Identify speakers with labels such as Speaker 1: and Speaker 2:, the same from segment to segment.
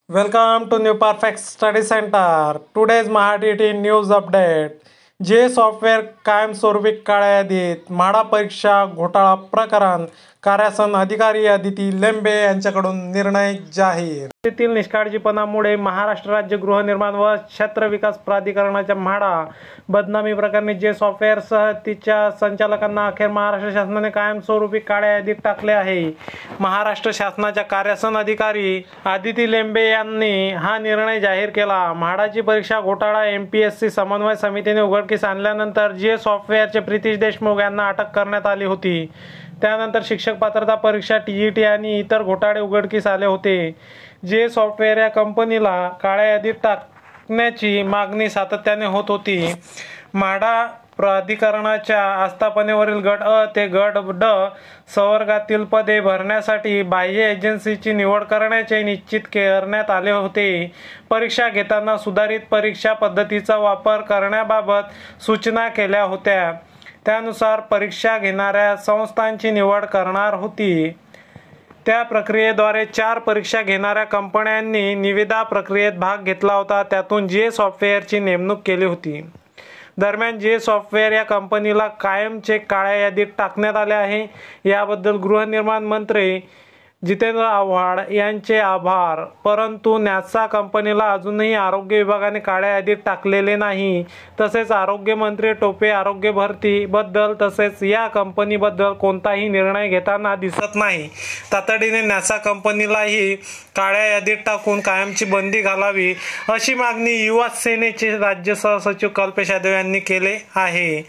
Speaker 1: Welcome to New Perfect Study Center. Today's Maha TET news update. जे software कायमस्वरूपी काळ्या यादीत, म्हाडा परीक्षा घोटाळा प्रकरण, कार्यासन अधिकारी अदिती लेंबे यांच्याकडून निर्णय जाहीर. येथील निष्काळजीपणामुळे महाराष्ट्र राज्य गृहनिर्माण व क्षेत्र विकास प्राधिकरणाच्या म्हाडा बदनामी प्रकरणी जे सॉफ्टवेअर सह तिच्या संचालकांना अखेर महाराष्ट्र शासनाने कायमस्वरूपी काळ्या यादीत टाकले आहे. महाराष्ट्र शासनाच्या कार्यासन अधिकारी अदिती लेंबे यांनी हा निर्णय जाहीर केला. म्हाडाची परीक्षा घोटाळा MPSC समन्वय समितीने उघडकीस आणल्यानंतर जे सॉफ्टवेअरचे प्रितीश देशमुख यांना अटक करण्यात आली होती. त्यानंतर शिक्षक पात्रता परीक्षा TET आणि इतर घोटाळे उघडकीस आले होते. जे सॉफ्टवेअर या कंपनीला काळ्या यादीत टाकण्याची मागणी सातत्याने होत होती. म्हाडा प्राधिकरणाच्या आस्थापनेवरील गट अ ते गट ड संवर्गातील पदे भरण्यासाठी बाह्य एजन्सीची निवड करण्याचे निश्चित करण्यात आले होते. परीक्षा घेताना सुधारित परीक्षा पद्धतीचा वापर करण्याबाबत सूचना केल्या होत्या. त्यानुसार परीक्षा घेणाऱ्या संस्थांची निवड करणार होती. त्या प्रक्रियेद्वारे 4 परीक्षा घेणाऱ्या कंपन्यांनी निविदा प्रक्रियेत भाग घेतला होता. त्यातून जे सॉफ्टवेअरची नेमणूक केली होती. दरम्यान जे सॉफ्टवेअर या कंपनीला कायमचे काळ्या यादीत टाकण्यात आले आहे, याबद्दल गृहनिर्माण मंत्री जितेंद्र आव्हाड यांचे आभार. परंतु न्यासा कंपनीला अजूनही आरोग्य विभागाने काळ्या यादीत टाकलेले नाही. तसेच आरोग्य मंत्री टोपे आरोग्य भरती बद्दल तसेच या कंपनीबद्दल कोणताही निर्णय घेताना दिसत नाही. तातडीने न्यासा कंपनीलाही काळ्या यादीत टाकून कायमची बंदी घालावी, अशी मागणी युवा सेनेचे राज्य सहसचिव कल्पेश यादव यांनी केले आहे.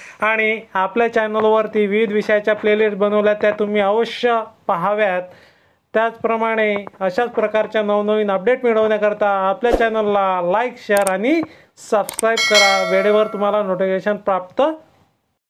Speaker 1: आणि आपल्या चॅनलवरती विविध विषयाच्या प्लेलिस्ट बनवल्या, त्या तुम्ही अवश्य पाहाव्यात. त्याचप्रमाणे अशाच प्रकारच्या नवनवीन अपडेट मिळवण्याकरता आपल्या चॅनलला लाईक, शेअर आणि सबस्क्राईब करा. वेळेवर तुम्हाला नोटिफिकेशन प्राप्त